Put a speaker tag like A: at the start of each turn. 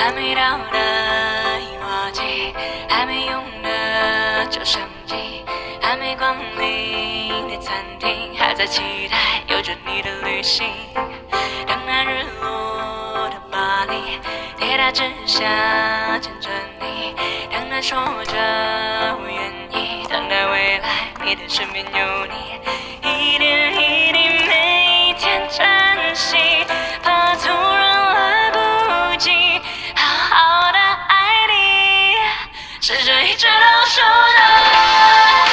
A: 还没到的樱花季，还没用的照相机，还没光临的餐厅，还在期待有着你的旅行。等那日落的巴黎，铁塔之下牵着你，等待说着我愿意，等待未来你的身边有你，一点一滴每一天珍惜，怕突然来不及好好的爱你，试着一直都说着。